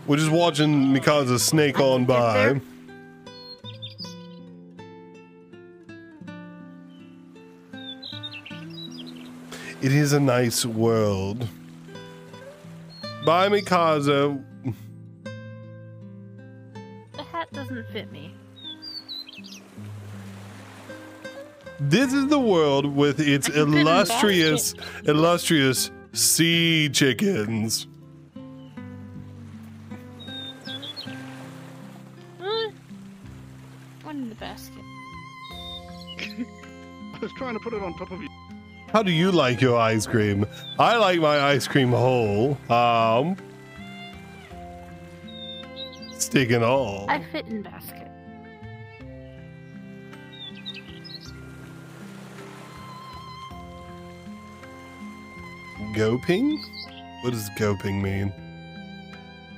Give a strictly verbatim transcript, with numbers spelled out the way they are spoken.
We're just watching Mikaza snake on by. It is a nice world. Bye, Mikaza. The hat doesn't fit me. This is the world with its illustrious, illustrious sea chickens. Uh, one in the basket. I was trying to put it on top of you. How do you like your ice cream? I like my ice cream whole. Um, stick and all. I fit in basket. Goping? What does goping mean?